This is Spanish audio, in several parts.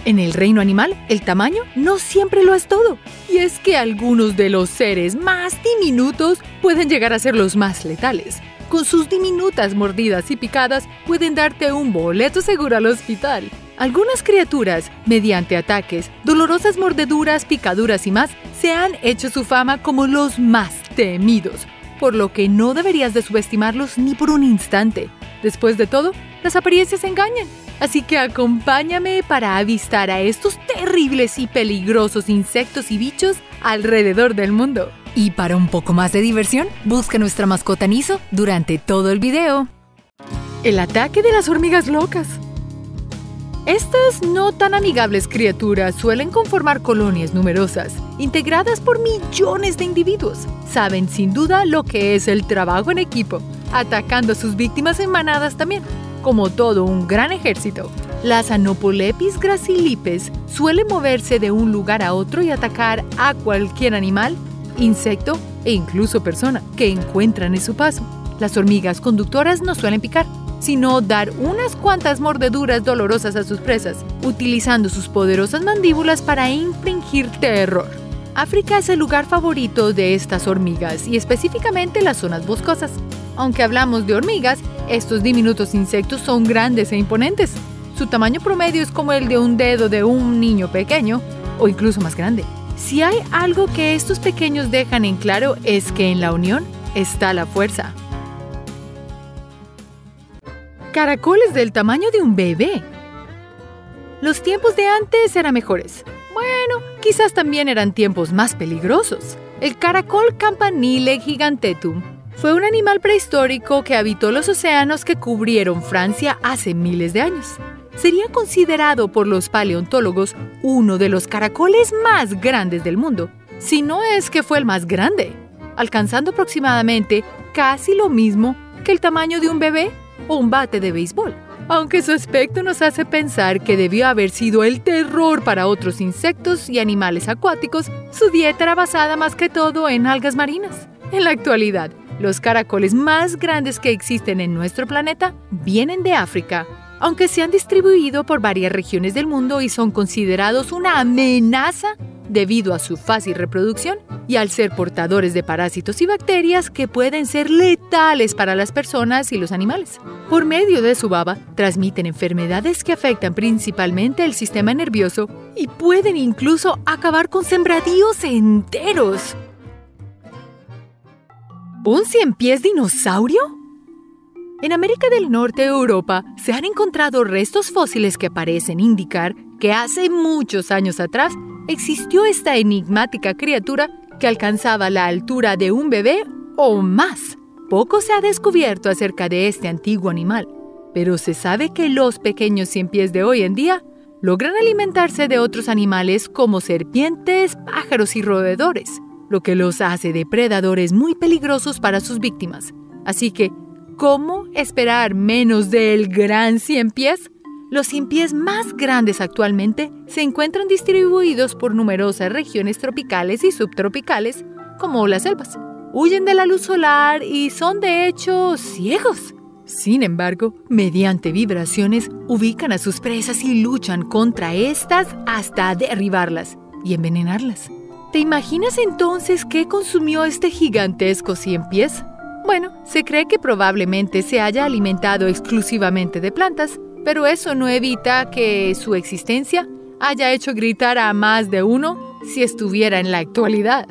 En el reino animal, el tamaño no siempre lo es todo. Y es que algunos de los seres más diminutos pueden llegar a ser los más letales. Con sus diminutas mordidas y picadas pueden darte un boleto seguro al hospital. Algunas criaturas, mediante ataques, dolorosas mordeduras, picaduras y más, se han hecho su fama como los más temidos, por lo que no deberías de subestimarlos ni por un instante. Después de todo, las apariencias engañan. Así que acompáñame para avistar a estos terribles y peligrosos insectos y bichos alrededor del mundo. Y para un poco más de diversión, busca nuestra mascota Niso durante todo el video. El ataque de las hormigas locas. Estas no tan amigables criaturas suelen conformar colonias numerosas, integradas por millones de individuos. Saben sin duda lo que es el trabajo en equipo, atacando a sus víctimas en manadas también. Como todo un gran ejército, las Anopolepis gracilipes suelen moverse de un lugar a otro y atacar a cualquier animal, insecto e incluso persona que encuentran en su paso. Las hormigas conductoras no suelen picar, sino dar unas cuantas mordeduras dolorosas a sus presas, utilizando sus poderosas mandíbulas para infligir terror. África es el lugar favorito de estas hormigas y específicamente las zonas boscosas. Aunque hablamos de hormigas, estos diminutos insectos son grandes e imponentes. Su tamaño promedio es como el de un dedo de un niño pequeño o incluso más grande. Si hay algo que estos pequeños dejan en claro es que en la unión está la fuerza. Caracoles del tamaño de un bebé. Los tiempos de antes eran mejores. Bueno, quizás también eran tiempos más peligrosos. El caracol Campanile gigantetum fue un animal prehistórico que habitó los océanos que cubrieron Francia hace miles de años. Sería considerado por los paleontólogos uno de los caracoles más grandes del mundo, si no es que fue el más grande, alcanzando aproximadamente casi lo mismo que el tamaño de un bebé o un bate de béisbol. Aunque su aspecto nos hace pensar que debió haber sido el terror para otros insectos y animales acuáticos, su dieta era basada más que todo en algas marinas. En la actualidad, los caracoles más grandes que existen en nuestro planeta vienen de África, aunque se han distribuido por varias regiones del mundo y son considerados una amenaza debido a su fácil reproducción y al ser portadores de parásitos y bacterias que pueden ser letales para las personas y los animales. Por medio de su baba, transmiten enfermedades que afectan principalmente el sistema nervioso y pueden incluso acabar con sembradíos enteros. ¿Un 100 pies dinosaurio? En América del Norte, Europa, se han encontrado restos fósiles que parecen indicar que hace muchos años atrás existió esta enigmática criatura que alcanzaba la altura de un bebé o más. Poco se ha descubierto acerca de este antiguo animal, pero se sabe que los pequeños 100 pies de hoy en día logran alimentarse de otros animales como serpientes, pájaros y roedores, lo que los hace depredadores muy peligrosos para sus víctimas. Así que, ¿cómo esperar menos del gran 100 pies? Los 100 pies más grandes actualmente se encuentran distribuidos por numerosas regiones tropicales y subtropicales, como las selvas. Huyen de la luz solar y son de hecho ciegos. Sin embargo, mediante vibraciones ubican a sus presas y luchan contra estas hasta derribarlas y envenenarlas. ¿Te imaginas entonces qué consumió este gigantesco 100 pies? Bueno, se cree que probablemente se haya alimentado exclusivamente de plantas, pero eso no evita que su existencia haya hecho gritar a más de uno si estuviera en la actualidad.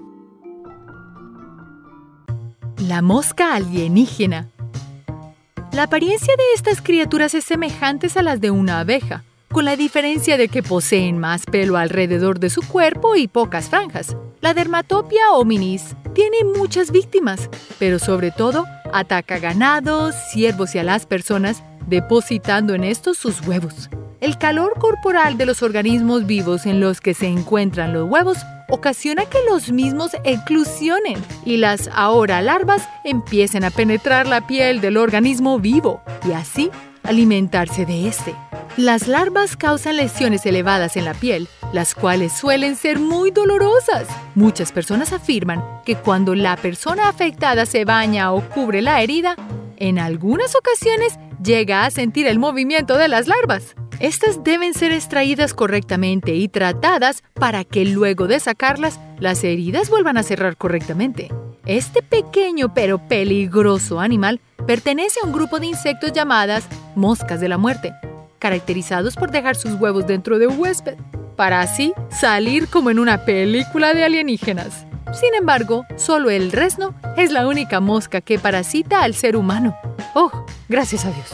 La mosca alienígena. La apariencia de estas criaturas es semejante a las de una abeja, con la diferencia de que poseen más pelo alrededor de su cuerpo y pocas franjas. La Dermatopia hominis tiene muchas víctimas, pero sobre todo ataca ganados, ciervos y a las personas, depositando en estos sus huevos. El calor corporal de los organismos vivos en los que se encuentran los huevos ocasiona que los mismos eclosionen y las ahora larvas empiecen a penetrar la piel del organismo vivo y así alimentarse de este. Las larvas causan lesiones elevadas en la piel, las cuales suelen ser muy dolorosas. Muchas personas afirman que cuando la persona afectada se baña o cubre la herida, en algunas ocasiones llega a sentir el movimiento de las larvas. Estas deben ser extraídas correctamente y tratadas para que luego de sacarlas, las heridas vuelvan a cerrar correctamente. Este pequeño pero peligroso animal pertenece a un grupo de insectos llamadas moscas de la muerte, caracterizados por dejar sus huevos dentro de un huésped, para así salir como en una película de alienígenas. Sin embargo, solo el rezno es la única mosca que parasita al ser humano. ¡Oh, gracias a Dios!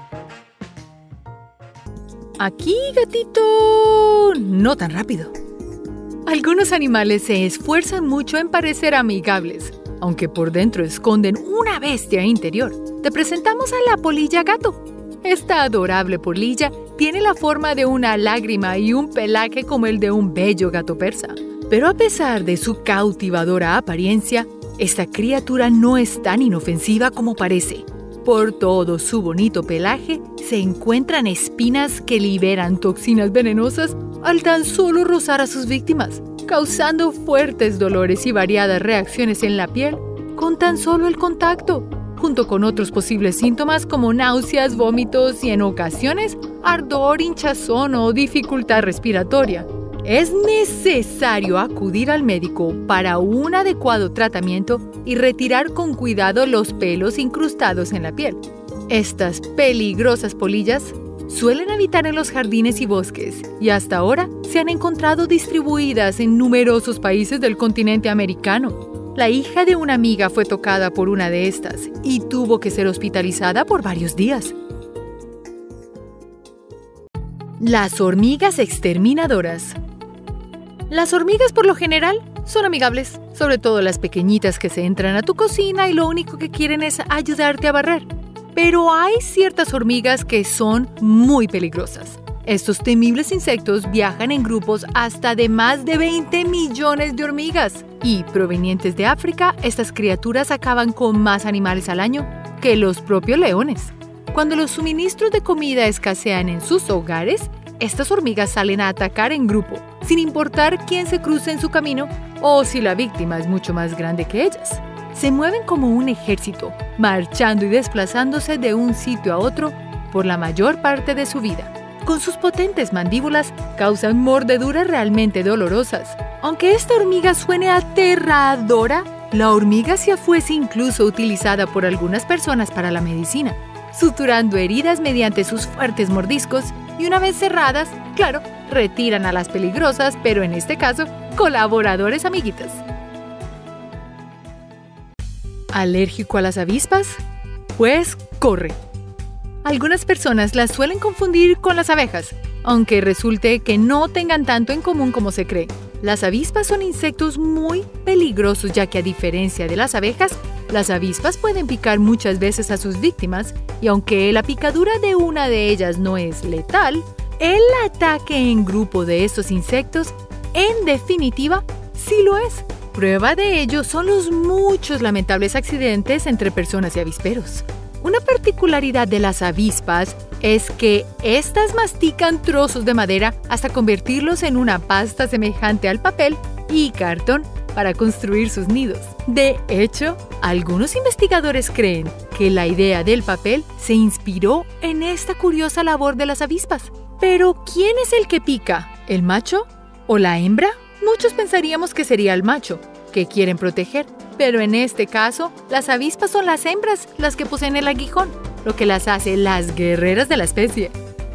Aquí, gatito, no tan rápido. Algunos animales se esfuerzan mucho en parecer amigables, aunque por dentro esconden una bestia interior. Te presentamos a la polilla gato. Esta adorable polilla tiene la forma de una lágrima y un pelaje como el de un bello gato persa. Pero a pesar de su cautivadora apariencia, esta criatura no es tan inofensiva como parece. Por todo su bonito pelaje se encuentran espinas que liberan toxinas venenosas al tan solo rozar a sus víctimas, causando fuertes dolores y variadas reacciones en la piel con tan solo el contacto, junto con otros posibles síntomas como náuseas, vómitos y en ocasiones ardor, hinchazón o dificultad respiratoria. Es necesario acudir al médico para un adecuado tratamiento y retirar con cuidado los pelos incrustados en la piel. Estas peligrosas polillas suelen habitar en los jardines y bosques y hasta ahora se han encontrado distribuidas en numerosos países del continente americano. La hija de una amiga fue tocada por una de estas y tuvo que ser hospitalizada por varios días. Las hormigas exterminadoras. Las hormigas por lo general son amigables, sobre todo las pequeñitas que se entran a tu cocina y lo único que quieren es ayudarte a barrer. Pero hay ciertas hormigas que son muy peligrosas. Estos temibles insectos viajan en grupos hasta de más de 20 millones de hormigas. Y provenientes de África, estas criaturas acaban con más animales al año que los propios leones. Cuando los suministros de comida escasean en sus hogares, estas hormigas salen a atacar en grupo, sin importar quién se cruce en su camino o si la víctima es mucho más grande que ellas. Se mueven como un ejército, marchando y desplazándose de un sitio a otro por la mayor parte de su vida. Con sus potentes mandíbulas causan mordeduras realmente dolorosas. Aunque esta hormiga suene aterradora, la hormiga fuese incluso utilizada por algunas personas para la medicina, suturando heridas mediante sus fuertes mordiscos y una vez cerradas, claro, retiran a las peligrosas, pero en este caso, colaboradores amiguitas. ¿Alérgico a las avispas? Pues corre. Algunas personas las suelen confundir con las abejas, aunque resulte que no tengan tanto en común como se cree. Las avispas son insectos muy peligrosos, ya que a diferencia de las abejas, las avispas pueden picar muchas veces a sus víctimas y aunque la picadura de una de ellas no es letal, el ataque en grupo de estos insectos, en definitiva, sí lo es. Prueba de ello son los muchos lamentables accidentes entre personas y avisperos. Una particularidad de las avispas es que estas mastican trozos de madera hasta convertirlos en una pasta semejante al papel y cartón para construir sus nidos. De hecho, algunos investigadores creen que la idea del papel se inspiró en esta curiosa labor de las avispas. Pero, ¿quién es el que pica? ¿El macho o la hembra? Muchos pensaríamos que sería el macho, que quieren proteger, pero en este caso, las avispas son las hembras las que poseen el aguijón, lo que las hace las guerreras de la especie.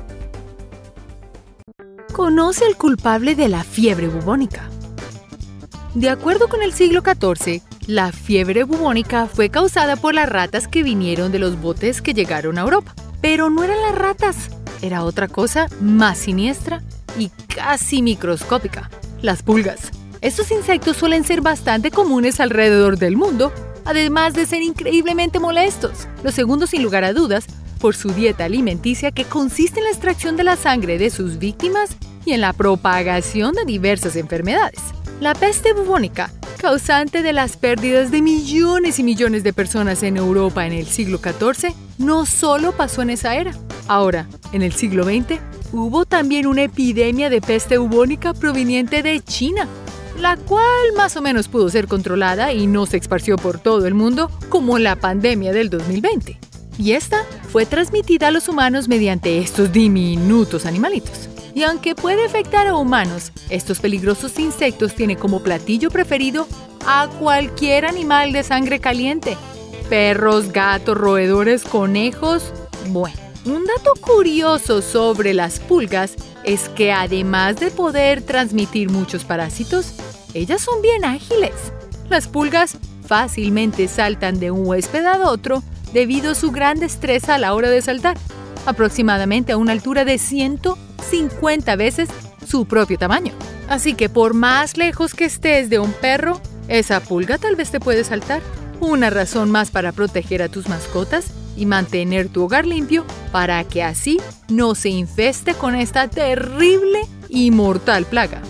¿Conoce al culpable de la fiebre bubónica? De acuerdo con el siglo XIV, la fiebre bubónica fue causada por las ratas que vinieron de los botes que llegaron a Europa. Pero no eran las ratas, era otra cosa más siniestra y casi microscópica: las pulgas. Estos insectos suelen ser bastante comunes alrededor del mundo, además de ser increíblemente molestos. Los segundos, sin lugar a dudas, por su dieta alimenticia que consiste en la extracción de la sangre de sus víctimas y en la propagación de diversas enfermedades. La peste bubónica, causante de las pérdidas de millones y millones de personas en Europa en el siglo XIV, no solo pasó en esa era. Ahora, en el siglo XX, hubo también una epidemia de peste bubónica proveniente de China, la cual más o menos pudo ser controlada y no se esparció por todo el mundo como la pandemia del 2020. y esta fue transmitida a los humanos mediante estos diminutos animalitos. Y aunque puede afectar a humanos, estos peligrosos insectos tienen como platillo preferido a cualquier animal de sangre caliente. Perros, gatos, roedores, conejos. Bueno, un dato curioso sobre las pulgas es que además de poder transmitir muchos parásitos, ellas son bien ágiles. Las pulgas fácilmente saltan de un huésped a otro debido a su gran destreza a la hora de saltar, aproximadamente a una altura de 150 veces su propio tamaño. Así que por más lejos que estés de un perro, esa pulga tal vez te puede saltar. Una razón más para proteger a tus mascotas y mantener tu hogar limpio para que así no se infeste con esta terrible y mortal plaga.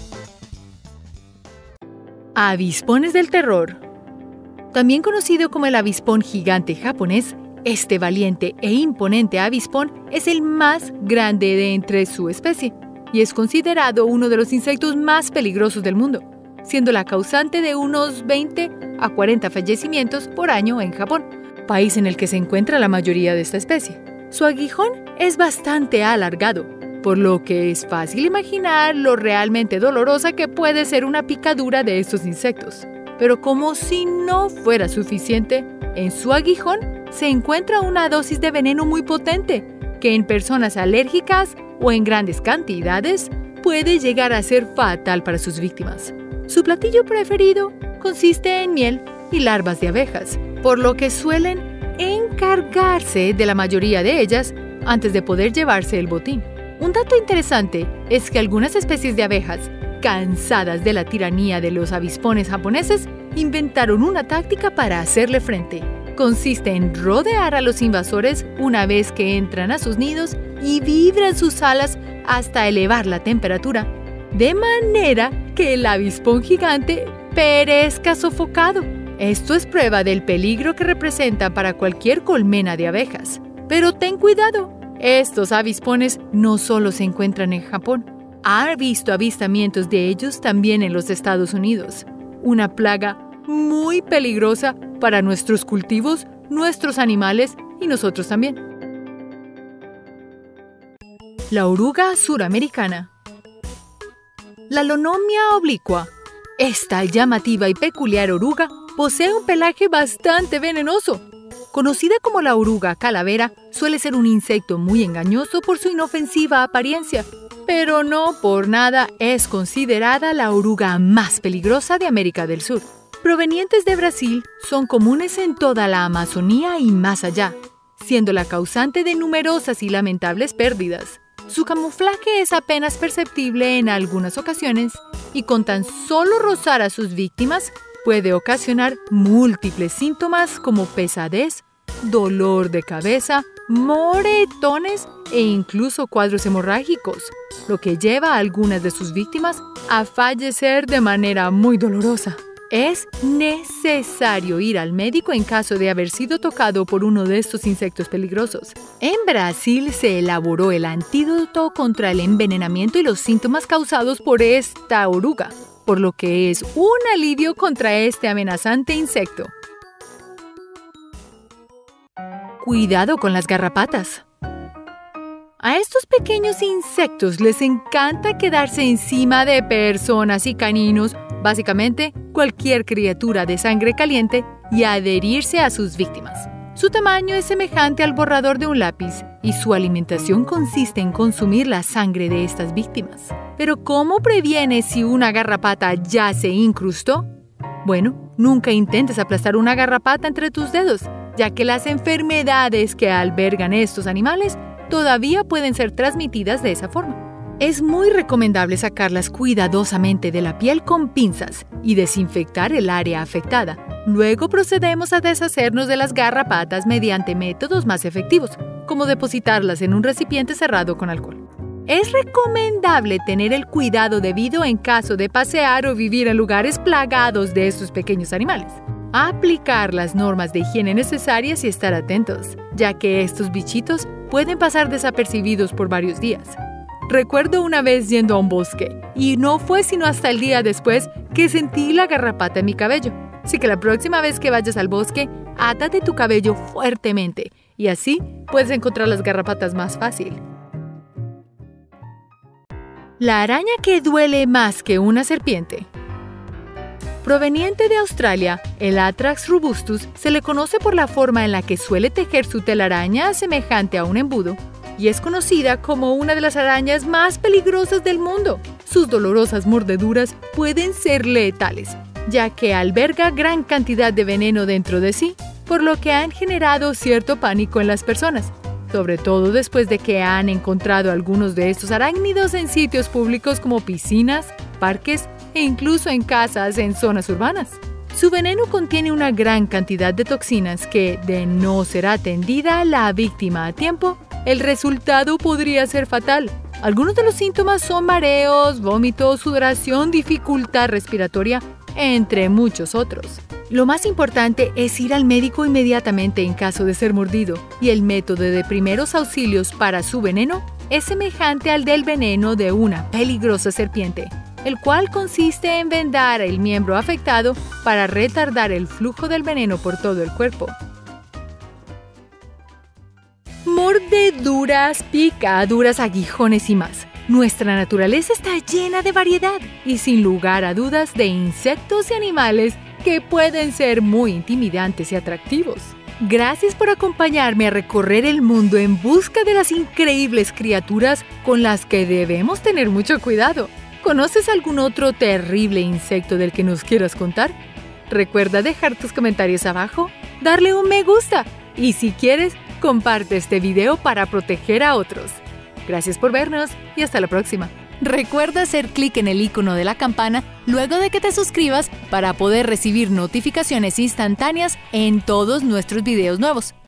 Avispones del terror. También conocido como el avispón gigante japonés, este valiente e imponente avispón es el más grande de entre su especie y es considerado uno de los insectos más peligrosos del mundo, siendo la causante de unos 20 a 40 fallecimientos por año en Japón, país en el que se encuentra la mayoría de esta especie. Su aguijón es bastante alargado, por lo que es fácil imaginar lo realmente dolorosa que puede ser una picadura de estos insectos. Pero como si no fuera suficiente, en su aguijón se encuentra una dosis de veneno muy potente, que en personas alérgicas o en grandes cantidades puede llegar a ser fatal para sus víctimas. Su platillo preferido consiste en miel y larvas de abejas, por lo que suelen encargarse de la mayoría de ellas antes de poder llevarse el botín. Un dato interesante es que algunas especies de abejas, cansadas de la tiranía de los avispones japoneses, inventaron una táctica para hacerle frente. Consiste en rodear a los invasores una vez que entran a sus nidos y vibran sus alas hasta elevar la temperatura, de manera que el avispón gigante perezca sofocado. Esto es prueba del peligro que representa para cualquier colmena de abejas. Pero ten cuidado, estos avispones no solo se encuentran en Japón. Ha visto avistamientos de ellos también en los Estados Unidos. Una plaga muy peligrosa para nuestros cultivos, nuestros animales y nosotros también. La oruga suramericana. La Lonomia oblicua. Esta llamativa y peculiar oruga posee un pelaje bastante venenoso. Conocida como la oruga calavera, suele ser un insecto muy engañoso por su inofensiva apariencia, pero no por nada es considerada la oruga más peligrosa de América del Sur. Provenientes de Brasil, son comunes en toda la Amazonía y más allá, siendo la causante de numerosas y lamentables pérdidas. Su camuflaje es apenas perceptible en algunas ocasiones y con tan solo rozar a sus víctimas puede ocasionar múltiples síntomas como pesadez, dolor de cabeza, moretones e incluso cuadros hemorrágicos, lo que lleva a algunas de sus víctimas a fallecer de manera muy dolorosa. Es necesario ir al médico en caso de haber sido tocado por uno de estos insectos peligrosos. En Brasil se elaboró el antídoto contra el envenenamiento y los síntomas causados por esta oruga, por lo que es un alivio contra este amenazante insecto. Cuidado con las garrapatas. A estos pequeños insectos les encanta quedarse encima de personas y caninos, básicamente cualquier criatura de sangre caliente, y adherirse a sus víctimas. Su tamaño es semejante al borrador de un lápiz y su alimentación consiste en consumir la sangre de estas víctimas. Pero ¿cómo previenes si una garrapata ya se incrustó? Bueno, nunca intentes aplastar una garrapata entre tus dedos, ya que las enfermedades que albergan estos animales todavía pueden ser transmitidas de esa forma. Es muy recomendable sacarlas cuidadosamente de la piel con pinzas y desinfectar el área afectada. Luego procedemos a deshacernos de las garrapatas mediante métodos más efectivos, como depositarlas en un recipiente cerrado con alcohol. Es recomendable tener el cuidado debido en caso de pasear o vivir en lugares plagados de estos pequeños animales. Aplicar las normas de higiene necesarias y estar atentos, ya que estos bichitos pueden pasar desapercibidos por varios días. Recuerdo una vez yendo a un bosque, y no fue sino hasta el día después que sentí la garrapata en mi cabello. Así que la próxima vez que vayas al bosque, átate tu cabello fuertemente y así puedes encontrar las garrapatas más fácil. La araña que duele más que una serpiente. Proveniente de Australia, el Atrax robustus se le conoce por la forma en la que suele tejer su telaraña semejante a un embudo, y es conocida como una de las arañas más peligrosas del mundo. Sus dolorosas mordeduras pueden ser letales, ya que alberga gran cantidad de veneno dentro de sí, por lo que han generado cierto pánico en las personas, sobre todo después de que han encontrado algunos de estos arácnidos en sitios públicos como piscinas, parques e incluso en casas en zonas urbanas. Su veneno contiene una gran cantidad de toxinas que, de no ser atendida la víctima a tiempo, el resultado podría ser fatal. Algunos de los síntomas son mareos, vómitos, sudoración, dificultad respiratoria, entre muchos otros. Lo más importante es ir al médico inmediatamente en caso de ser mordido, y el método de primeros auxilios para su veneno es semejante al del veneno de una peligrosa serpiente, el cual consiste en vendar el miembro afectado para retardar el flujo del veneno por todo el cuerpo. Mordeduras, picaduras, aguijones y más. Nuestra naturaleza está llena de variedad y sin lugar a dudas de insectos y animales que pueden ser muy intimidantes y atractivos. Gracias por acompañarme a recorrer el mundo en busca de las increíbles criaturas con las que debemos tener mucho cuidado. ¿Conoces algún otro terrible insecto del que nos quieras contar? Recuerda dejar tus comentarios abajo, darle un me gusta y si quieres, comparte este video para proteger a otros. Gracias por vernos y hasta la próxima. Recuerda hacer clic en el icono de la campana luego de que te suscribas para poder recibir notificaciones instantáneas en todos nuestros videos nuevos.